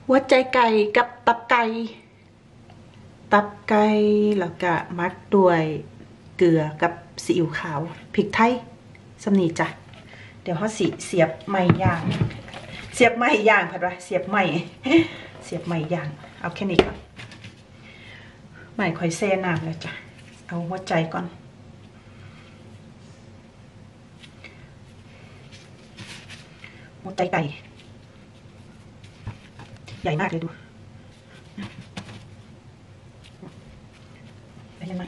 หัวใจไก่กับตับไก่แล้วก็มักด้วยเกลือกับซีอิ๊วขาวพริกไทยสำนีจ้ะเดี๋ยวเขาเสียบไม้ย่างผัดวะเสียบไม้ย่างเอาแค่นี้ก่อนไม้ค่อยเซน้ำเลยจ้ะเอาหัวใจก่อนหัวใจไก่ใหญ่มากเลยดูได้ยังไง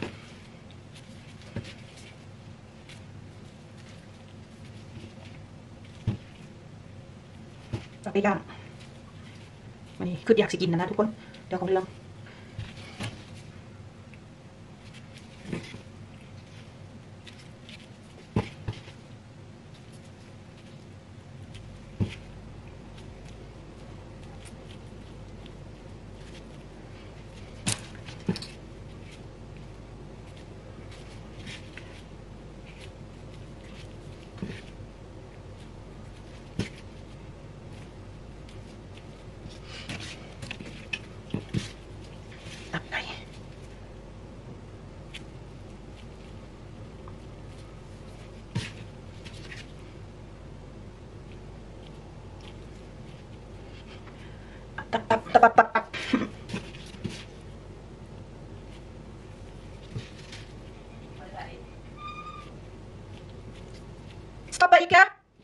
เอาไปย่างวันนี้คืออยากสิกินนะทุกคนเดี๋ยวของเรื่องตับStoppa Ika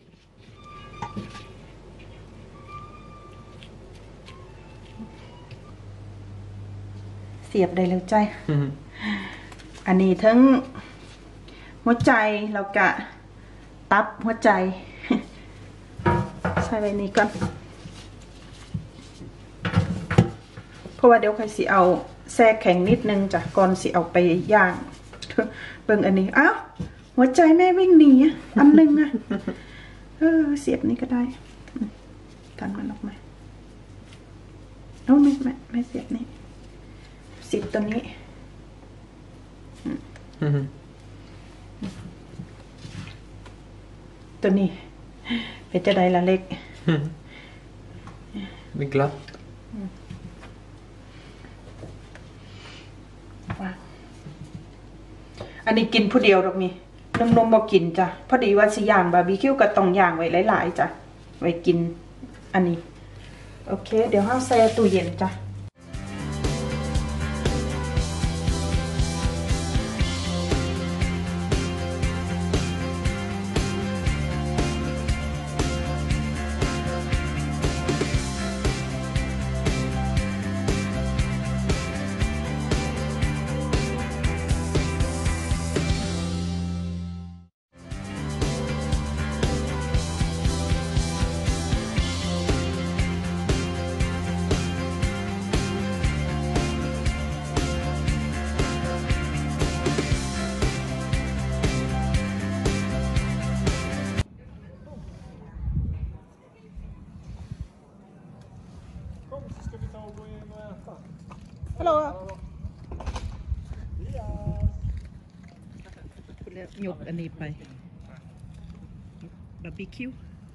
เสียบได้แล้วใจอันนี้ทั้งหัวใจแล้วก็ตับหัวใจใส่ไว้นี่ก่อนเพราะว่าเดี๋ยวใครสิเอาแช่แข็งนิดนึงจ้ะก่อนสิเอาไปย่างเบิ่งอันนี้อ้าวหัวใจแม่วิ่งหนีอันนึงอะเสียบนี่ก็ได้กันมันออกมาเอาไม่เสียบนี่สิบตัวนี้ตัวนี้เป็นจะได้ละเล็กไม่กลับอันนี้กินผู้เดียวหรอกมีนมบอกกินจ้ะพอดีว่าสิย่างบาร์บีคิวก็ต้องย่างไว้หลายๆจ้ะไว้กินอันนี้โอเคเดี๋ยวห้าแช่ตู้เย็นจ้ะฮัลโหลคุณแล้วยกอันนี้ไปบาร์บีคิว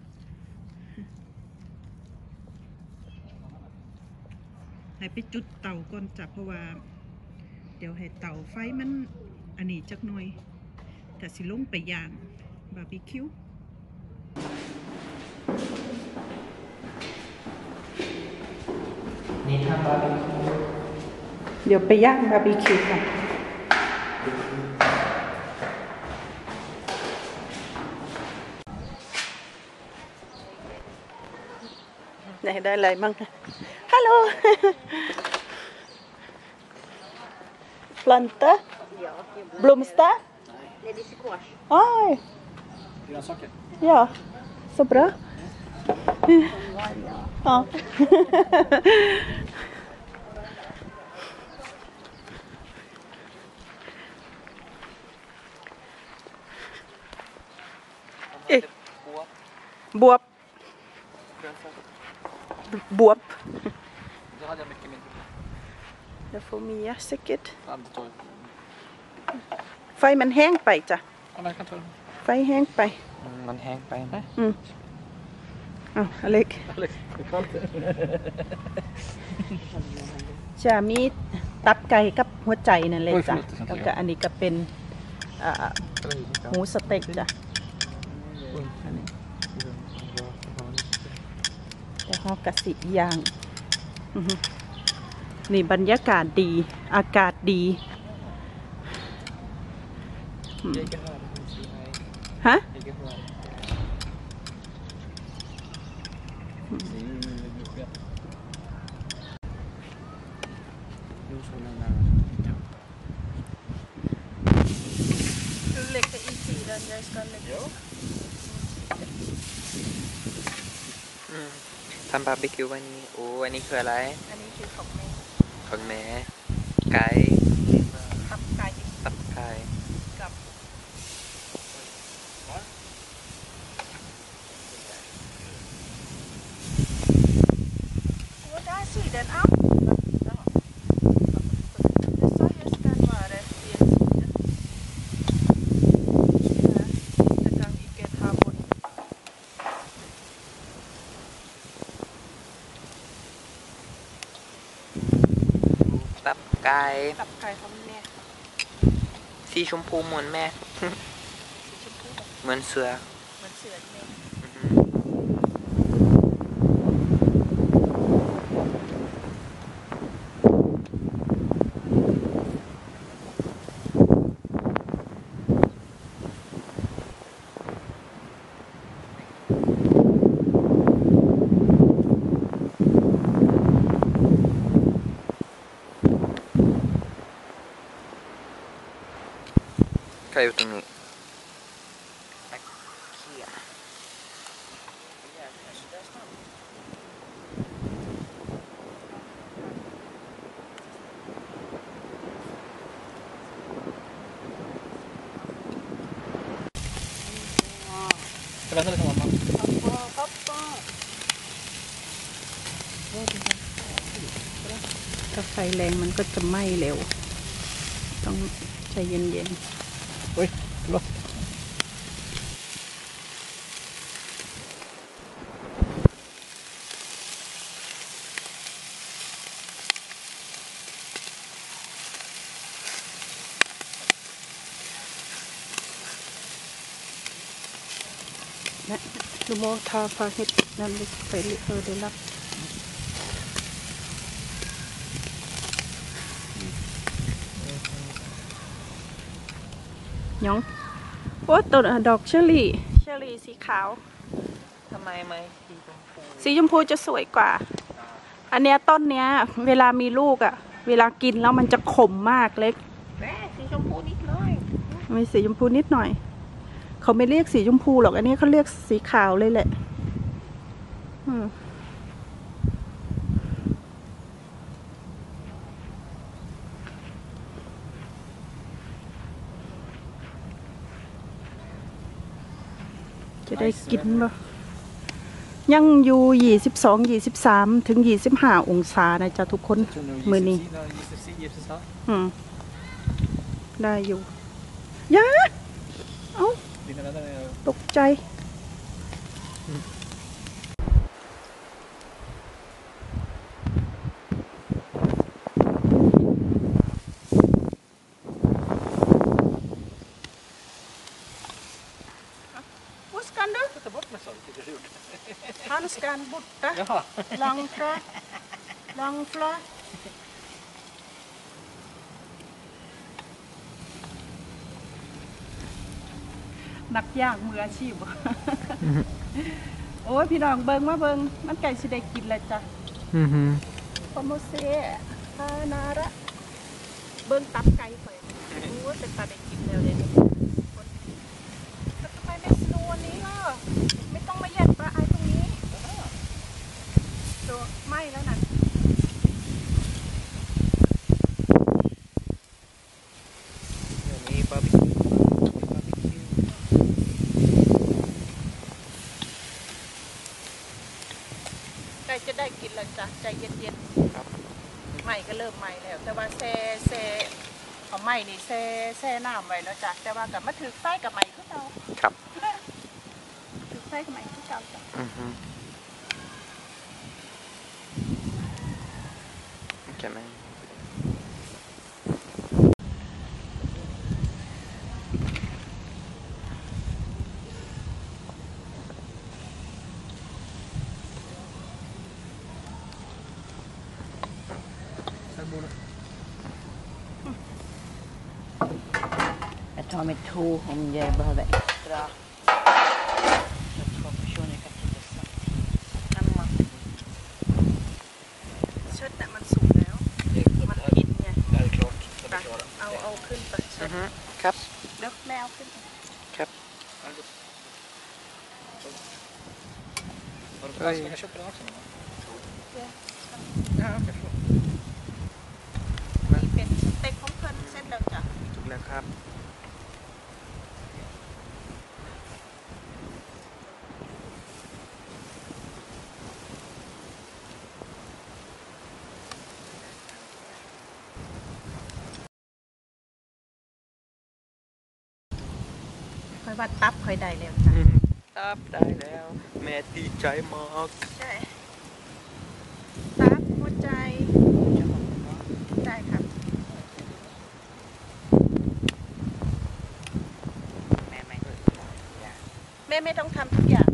ให้ไปจุดเตาก่อนจ้ะเพราะว่าเดี๋ยวให้เตาไฟมันอันนี้จักหน่อยแต่สิลงไปย่างบาร์บีคิวนี่ทำบาร์บีคิวเดี๋ยวไปย่างบาร์บีคิวค่ะไหนได้อะไรมั่งฮัลโหล planta blomster lady squash aj ja så bra ja bwap Då hade jag mycket mindre. Det får Mia säkert. Ja, det tar jag. ไฟมันแห้งไปจ้ะ Ja, men jag kan ta den. ไฟแห้งไปมันแห้งไปนะอ้าวอเล็ก Alex, du kan inte. จะมีตับไก่กับหัวใจนั่นเลยจ้ะโอ้ยförlåt, แล้วก็อันนี้ก็เป็นหมูสเต็กจ้ะอันนี้แต่ฮอกกะสิย่างอื้อหือนี่บรรยากาศดี อากาศดี Jag kan höra hur du säger nej. ฮะ Jag kan höra. Nu så när Du lägger i tiden, jag ska lägga. Ja. ทำบาร์บีคิววันนี้โอ้อันนี้คืออะไรอันนี้คือของแม่ของแม่ไก่ตับไก่ตับไก่กับโอ้ได้สิเดินเอาDet sa jag ska vara fel sida. Det kan inte ta bort. ตับไก่ตับไก่ของแม่สีชมพูเหมือนแม่สีชมพูแบบเหมือนเสือเหมือนเสือแม่อือหือ ใครอยู่ตรงนี้เขี้ย Ska vänta lite mamma. ถ้าไฟแรงมันก็จะไหม้เร็ว ต้องใจเย็น Oj, förlåt. ๆนะดูโมทาพาเฮ็ดนั่นเลยไปได้รับหยองโอ้ต้นดอกเชอรี่สีขาวทำไมไม่สีชมพูสีชมพูจะสวยกว่า อันเนี้ยต้นเนี้ย เวลามีลูกอ่ะ เวลากินแล้วมันจะขมมากเล็กแม่สีชมพูนิดหน่อยมีสีชมพูนิดหน่อย เขาไม่เรียกสีชมพูหรอก อันนี้เขาเรียกสีขาวเลยแหละจะได้กินบ่ยังอยู่22-23 ถึง 25 องศานะจ๊ะทุกคน มือนี้ Gissar. ได้อยู่ยาเอ้า Dina vänner är ตกใจ Vad ska du? ta bort med sånt du gjorde. Handskan borta. Jaha. Långflö. นักย่างมืออาชีพ โอ้ยพี่น้องเบิงมาเบิงมันไก่สิได้กินแล้วจ้ะอือหือพอโมเสฮานาระเบิงตับไก่ข่อยโอ้ยเป็นตาได้กินแล้วเลยนี่แล้วทำไมไม่สนูวันนี้ล่ะไม่ต้องมาแย่งปลาไอตรงนี้ตัวไหม้แล้วนะเดี๋ยวนี้บาร์บีคิวใกล้จะได้กินแล้วจ้ะใจเย็นครับๆไหม้ก็เริ่มไหม้แล้ว แต่ว่าแซ่เอาไหม้นี่แซ่น้ำไว้แล้วจ้ะแต่ว่ากับมาถือไส้กับไหม้คือเก่าครับถือไส้กับไหม้คือเก่าจ้ะอือหือใช่ไหมJag tar med 2 om jag behöver extra. Så 2 personer kan sitta samtidigt. Hemma. เชิดน่ะมันสุกแล้ว มันกินไง Det här är klart. De är klara. เอาขึ้นไปเชิดครับเดี๋ยวแม่เอาขึ้นไปครับ Har du fått ska jag köpa den också? Ja, okej, förlåt. นี่เป็นสเต็กของเพิ่นเส้นแล้วจ้ะถูกแล้วครับคอยว่าตับคอยได้แล้วจ้ะตับได้แล้วแม่ดีใจมากใช่ตับหัวใจได้ครับแม่ไม่แม่ไม่ต้องทำทุกอย่าง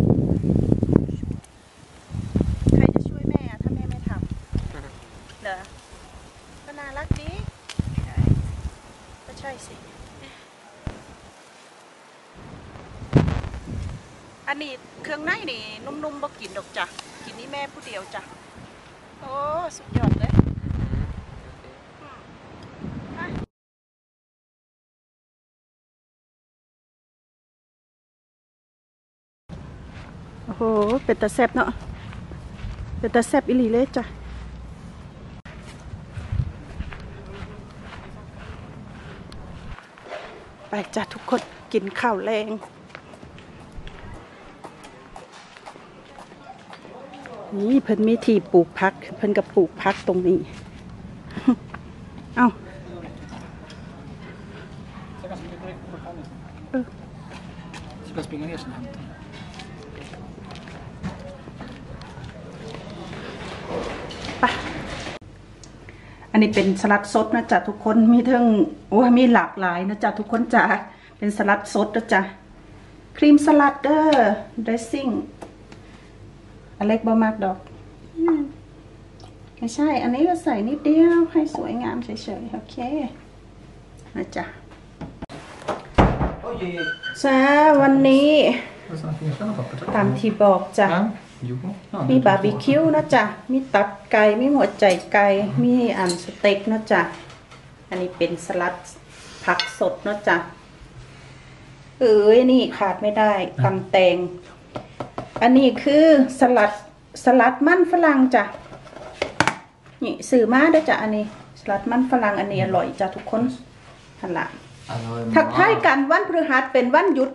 ใครจะช่วยแม่อะถ้าแม่ไม่ทำเหรอก็น่ารักดีก็ใช่สิ อันนี้เครื่องในนี่นุ่มๆบ่กินดอกจ้ะกินนี่แม่ผู้เดียวจ้ะโอ้สุดยอดเลยโอ้โหเป็นตาแซ่บเนาะเป็นตาแซ่บอีหลีเลยจ้ะไปจ้ะทุกคนกินข้าวแรงนี่เพิ่นมีที่ปลูกผักเพิ่นกับปลูกผักตรงนี้ เอ้า Ska jag springa ner sen och hämta? ไปอันนี้เป็นสลัดสดนะจ๊ะทุกคนมีทั้งมีหลากหลายนะจ๊ะทุกคนจ้ะเป็นสลัดสดนะจ๊ะครีมสลัดเดอร์เดรสซิ่งอเล็กบ่มากดอกไม่ใช่อันนี้ก็ใส่นิดเดียวให้สวยงามเฉยๆโอเคนะจ๊ะจ้าวันนี้ตามที่บอกจ้ะมีบาร์บีคิวนะจ๊ะมีตับไก่มีหัวใจไก่มีสเต็กนะจ๊ะอันนี้เป็นสลัดผักสดนะจ๊ะนี่ขาดไม่ได้ตำแตงอันนี้คือสลัดมันฝรั่งจ้ะนี่สื่อมาด้วยจ้ะอันนี้สลัดมันฝรั่งอันนี้อร่อยจ้ะทุกคนทันละทักทายกันวันพฤหัสเป็นวันหยุด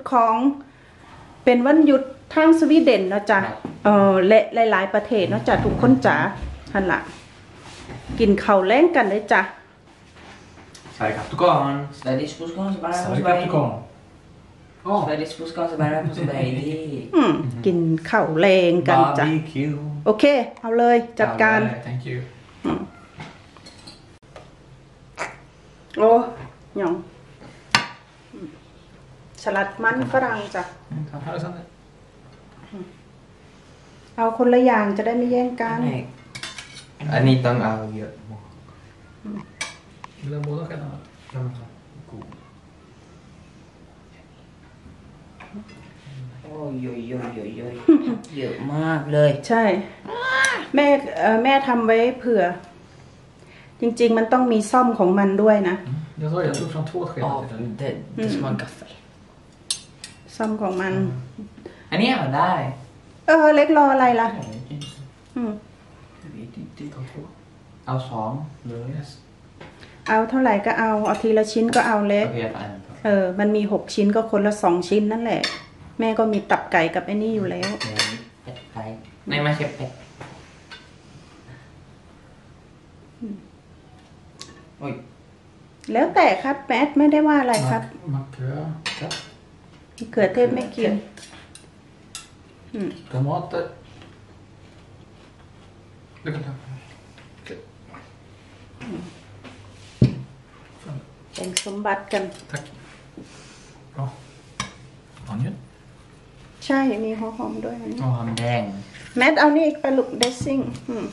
ทางสวีเดนนะจ๊ะและหลายๆประเทศนะจ๊ะทุกคนจ๋าทันละกินข้าวแล้งกันเลยจ้ะ Sveriges Kaptukan. Sveriges Puskan så bara Sveriges Kaptukan. Sveriges Puskan så bara på Sverige กินข้าวแรงกันจ้ะ Barbecue. โอเคเอาเลยจัดการ Thank you. โอ้ยองสลัดมันฝรั่งจ้ะ Här är Sander. เอาคนละอย่างจะได้ไม่แย่งกันอันนี้ต้องเอาเยอะ Vill du ha båda skedarna? God. โอ้ยเยอะมากเลยใช่แม่ทำไว้เผื่อ จริงๆมันต้องมีซ่อมของมันด้วยนะ Jag tog fram 2 skedar till dig. Det ska vara gaffel ซ่อมของมันอันนี้เอาได้เล็กรออะไรล่ะเอา2เลย Yes. เอาเท่าไหร่ก็เอาทีละชิ้นก็เอาเล็กโอเคอันมันมี6ชิ้นก็คนละ2ชิ้นนั่นแหละแม่ก็มีตับไก่กับไอ้นี่อยู่แล้วเป็ดไก่ไม่ใช่เป็ดโอ้ยแล้วแต่ครับแมทไม่ได้ว่าอะไรครับ Makrö. เขือเทศไม่กิน Tomater. Du kan ta. แบ่งสมบัติกัน Tack. Bra. Onion. ใช่มีหัวหอมด้วยนะหอมแดงแมทเอานี่อีกไปลุกเดซซิ่ง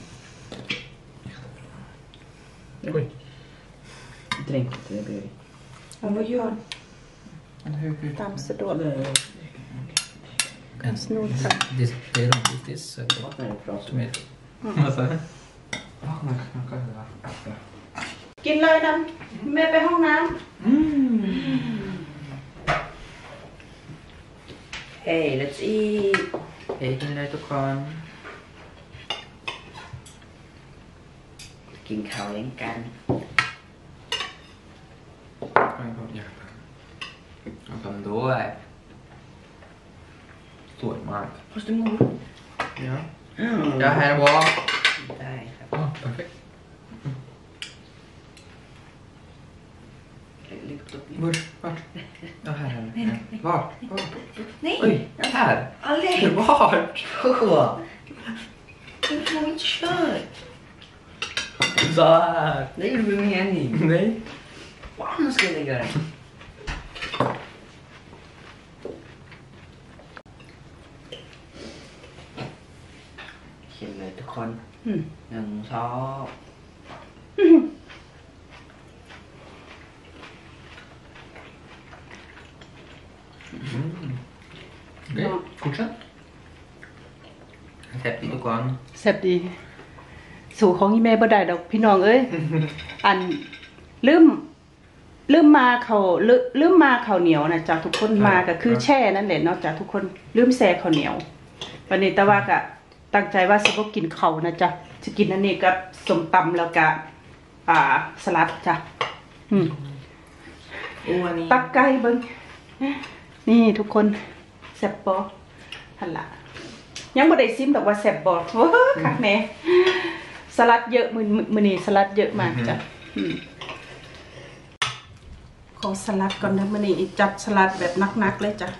Oj. Drink det blir เอาไปก่อน hur ตามสะดวก And this, they don't eat this. Tomato. Vad sa du? กินเลยนะแม่ไปห้องน้ Hey let's eat เฮ้ยกินเลยทุกคนกินข้าวเล่นกัน Oj, vad jävlar. Och de då är... Stor mark. Måste mor Ja. Ja, här var... ได้ครับ Ja, perfekt. Lyft upp min. Vart? Ja, här är det. Vart? Nej! Oj, här! Aldrig! Vart? Du får inte köra! Så här. Det gjorde vi mening. Nej. Var man ska lägga den? เขียนเลยทุกคนำหนึ่งสอง Okej, fortsätt. แซ่บดีทุกคนแซ่บดี สู่ของอีเมย์บ่ได้ดอกพี่น้องเอ้ย อันลืมมาเขาเหนียวนะจ๊ะทุกคนมาก็คือแช่นั่นแหละเนาะจ๊ะทุกคนลืมแช่ข้าวเหนียววันนี้แต่ว่าก็ตั้งใจว่าสิบ่กินเขาวนะจ๊ะจะกินอันนี้กับส้มตำแล้วก็สลัดจ้ะอันนี้ตักไก่เบิ่งนี่ทุกคนแซ่บบ่หั่นล่ะยังบ่ได้ซิมดอกว่าแซ่บบ่โอ้คักแน่สลัดเยอะมื้อนี้สลัดเยอะมากจ้ะขอสลัดก่อนนะมื้อนี้จัดสลัดแบบหนักๆเลยจ้ะ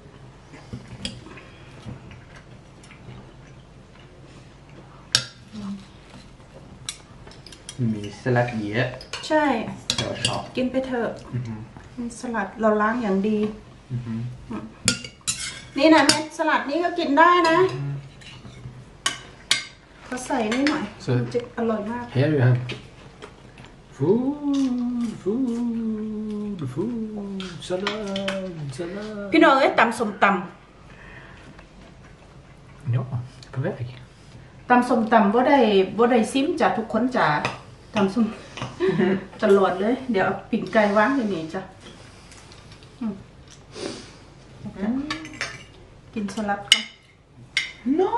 มีสลัดเยอะใช่เราชอบกินไปเถอะสลัดเราล้างอย่างดีนี่นะเม็ดสลัดนี้ก็กินได้นะเขาใส่นี่หน่อยมันจะอร่อยมาก Here you have food, salad. พี่น้องเอ้ยตำส้มต Ja, på väg. ำตำส้มตำว่าได้ซิมจ้ะทุกคนจ้ะตำส้มตลอดเลย เดี๋ยวเอาปิ่งไก่วางอย่างนี้จ้ะกินสลัดก่อน No!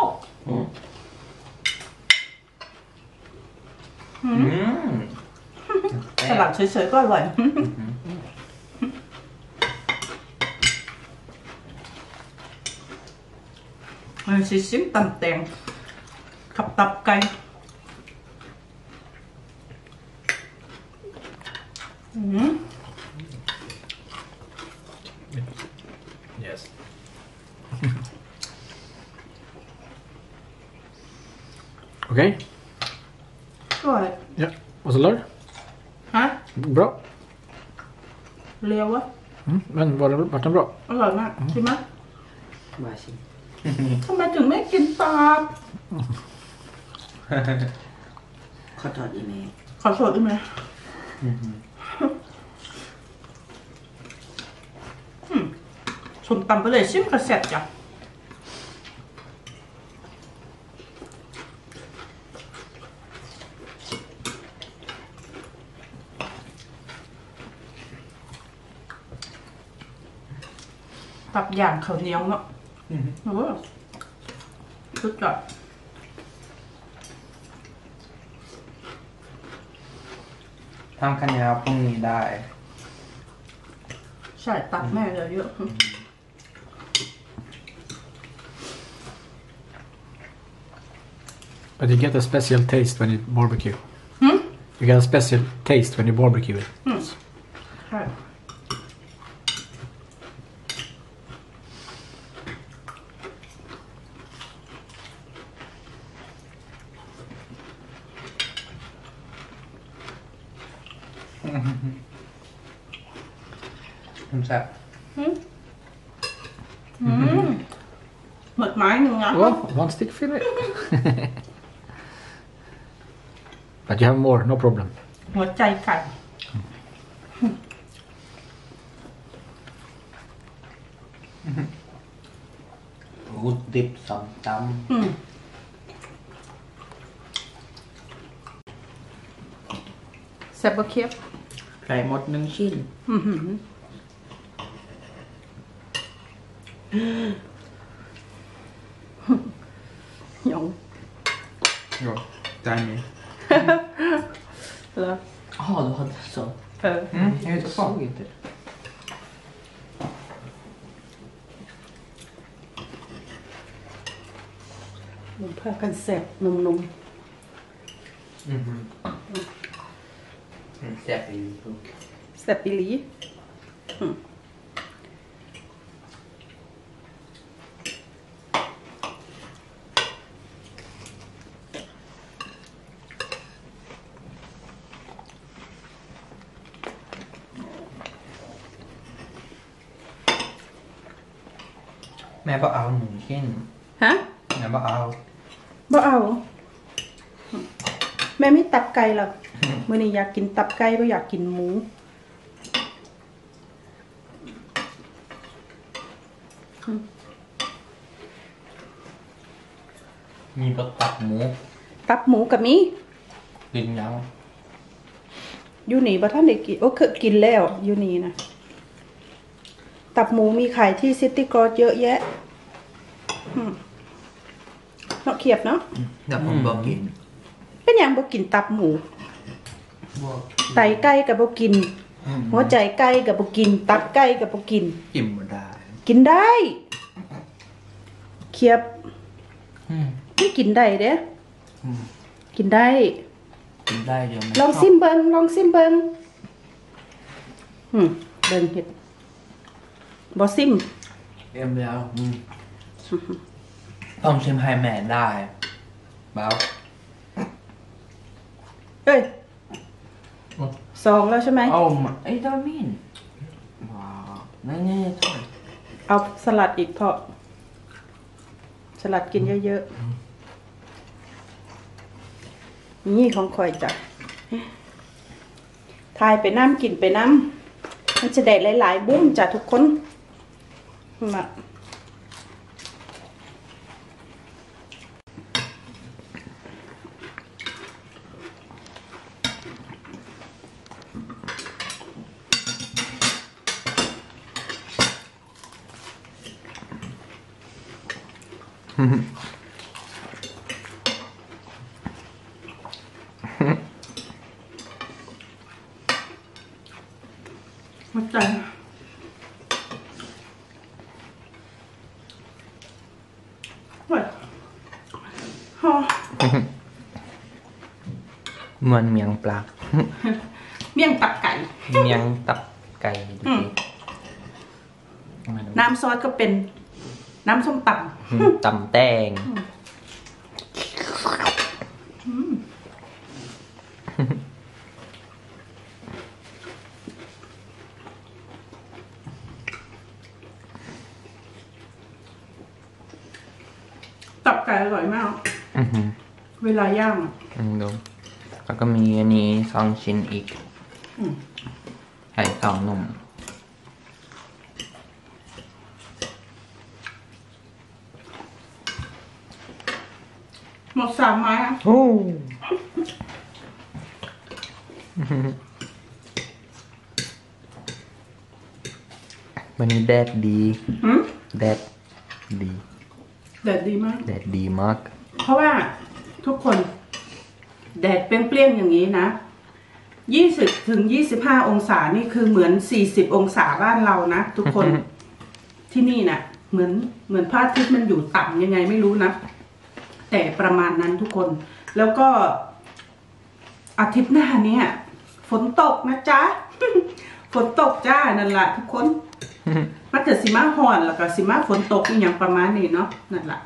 สลัดเฉยๆก็อร่อยมันสิซิมตำแตงขับตับไก่ Yes. Okej. Rồi. Ja, vad så lör? Hả? Bra. Leo quá. Men vart den bra? อร่อยมากใช่ไหมมาสิทำไมถึงไม่กินตับขอโทษอีเมลขอโทษได้ไหมส้มตำไปเลยชิมกระเซ็ดจ้ะตับอย่างข้าวเหนียวเนาะโอ้สุดยอดทำคะแนนพรุ่งนี้ได้ใช่ตับแม่เลยเยอะ But you get a special taste when you barbecue. You get a special taste when you barbecue it. ใช่ อมันแซ่บหมดไม้หนึ่งอ่ะ Well, one stick fillet. But you have more, no problem. หัวใจไก่รูดดิบสองตแซ่บบ่เคียบำไก่หมดหนึ่งชิ้นหยอง Ja, Danny. เหรอ Jaha, du hade så. เออ Jag såg inte. ลงพากันแซ่บนุ่ม Släpper ju. ๆแซ่บอีหลีแม่บอกเอาหนึ่งชิ้นฮะแม่บอกเอาบ่เอา แม่ไม่ตับไก่หรอกมื้อนี้อยากกินตับไก่บ่อยากกินหมูมีรสตับหมูตับหมูกับมีกินยังอยู่นี่บ่ทันได้กินโอ้เคยกินแล้วอยู่นี่นะตับหมูมีขายที่ซิตี้กรอสเยอะแยะเนาะเขียบเนาะแต่ผมบอกกินเป็นหยังบ่กินตับหมูบอกไตไก่ก็บ่กิน หัวใจไก่ก็บ่กิน ตับไก่ก็บ่กินกินบ่ได้กินได้เขียบอืมไม่กินได้เด้อืมกินได้กินได้เดี๋ยวไม่ลองซิมเบิงลองซิมเบิงเบิงเห็ดบ่ซิมเอ็มแล้วต้องชิมให้แม่ได้เบาเอ้ยสองแล้วใช่ไหมโอ้มาไอ้ดามินว้าวนี่ๆท่อนเอาสลัดอีกเพราะสลัดกินเยอะๆนี่ของข่อยจ้ะทายไปน้ำกินไปน้ำมันจะได้หลายๆบุ้มจ้ะทุกคนมาหัวใจโอ้ยฮอเหมือนเมียงปลาเมี่ยงตับไก่เมียงตับไก่ดูสิมาดูน้ำซอสก็เป็นน้ำส้มตตำแตงำตับไก่อร่อยมาก เวลาย่างอะดูแล้วก็มีอันนี้2 ชิ้นอีกไข่2หนุ่มหมด3 ไม้อะโอ้วันนี้แดดดี แดดดีแดดดีมากแดดดีมากเพราะว่าทุกคนแดดเปรี้ยงๆอย่างนี้นะ20 ถึง 25 องศานี่คือเหมือน40 องศาบ้านเรานะทุกคน ที่นี่นะเหมือนพระอาทิตย์มันอยู่ต่ำยังไงไม่รู้นะ แต่ประมาณนั้นทุกคน แล้วก็อาทิตย์หน้าเนี่ยฝนตกนะจ๊ะ ฝนตกจ้านั่นแหละทุกคนมันเกิดสิมาห่อนแล้วก็สิมาฝนตกอหย่างประมาณนี้เนาะนั่นแหละ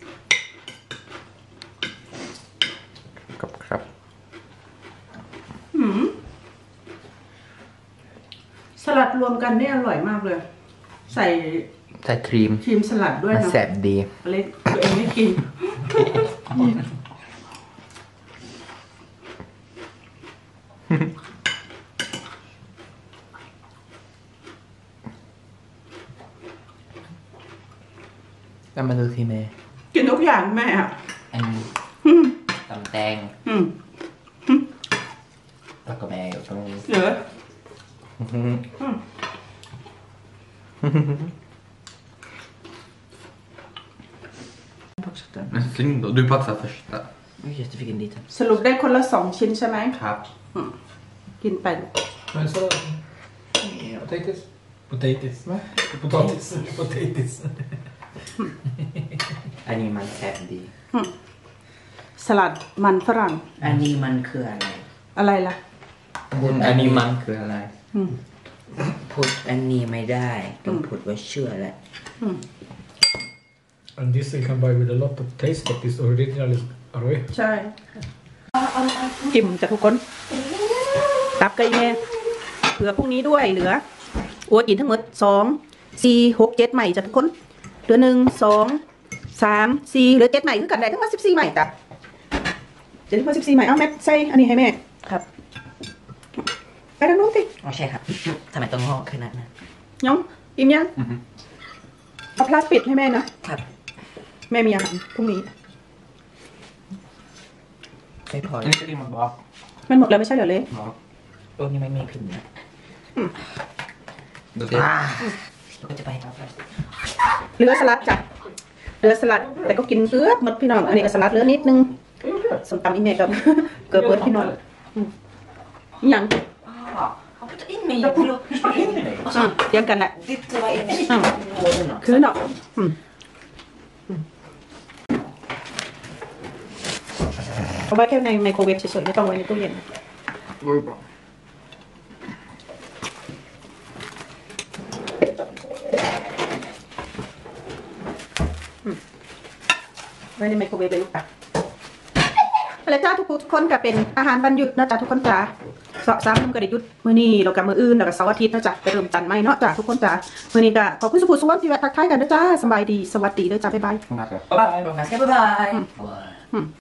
ครับรวมกันเนี่ยอร่อยมากเลย ใส่ใส่ครีมสลัดด้วยมันนะแสบดีอะไรตัวเองไม่กินแล้วมาดูทีเมย์กินทุกอย่างแม่อะอันนี้ตำแตงอืมแล้วก็แม่อยู่ตรงนี้เหลือ Men synd då, du passar första. Just det, fick en liten. สรุปได้คนละ2 ชิ้นใช่ไหม Kapp. กินไป Men så... Potatis. Potatis. Potatis. Potatis. อันนี้มันแซ่บดีสลัดมันฝรั่งอันนี้มันคืออะไรอะไรล่ะอันนี้มันคืออะไรพูดอันนี้ไม่ได้ต้องพูดว่าเชื่อแหละ And this you can buy with a lot of taste, but this original is Aroy. ใช่อิ่มจ้ะทุกคนตับไก่แม่เผื่อพรุ่งนี้ด้วยเหลืออัวกินทั้งหมด2 4 6 7ใหม่จ้ะทุกคนเหลือ1 2 3 4เหลือ7ใหม่คือกันได้ทั้งหมด14ใหม่จ้ะเดี๋ยวทั้งหมด14ใหม่เอาแม่ใส่อันนี้ให้แม่ครับไปทางนู้นสิอ๋อใช่ครับทำไมต้องห่อขนาดนั้นน้องอิ่มยังเอาพลาสปิดให้แม่นะครับ แม่มีอาหารพรุ่งนี้ไม่พออันนี้ก็ดีมันบอกมันหมดแล้วไม่ใช่เหรอเล็กบอกโอ้นี่ไม่มีพิมพ์นะดูสิก็จะไปครับเหลือสลัดจ้ะเหลือสลัดแต่ก็กินเกือบหมดพี่น้องอันนี้ก็สลัดเหลือนิดนึงส้มตำอีเมกับ เกือบเบิร์ดพี่น้องยังเขาพูดอินเมย์พูดอินเมย์เรียงกันแหละติดตัวอินเมย์คือเนาะเอาไว้แค่ในไมโครเวฟเฉยๆไม่ต้องไว้ในตู้เย็นไว้ในไมโครเวฟเลยลูกค่ะอะไรจ้าทุกคนก็เป็นอาหารวันหยุดนะจ๊ะทุกคนจ้า3 มื้อก็ได้หยุดมื้อนี้เรากับมื้ออื่นแล้วก็เสาร์อาทิตย์นะจ๊ะไปเริ่มจันทร์ใหม่เนาะจ้ะทุกคนจ้ามื้อนี้ก็ขอบคุณสุภูสวัสดิ์ที่แวะทักทายกันนะจ้าสบายดีสวัสดีเด้อจ้าบ๊ายบายบ๊ายบายบ๊ายบาย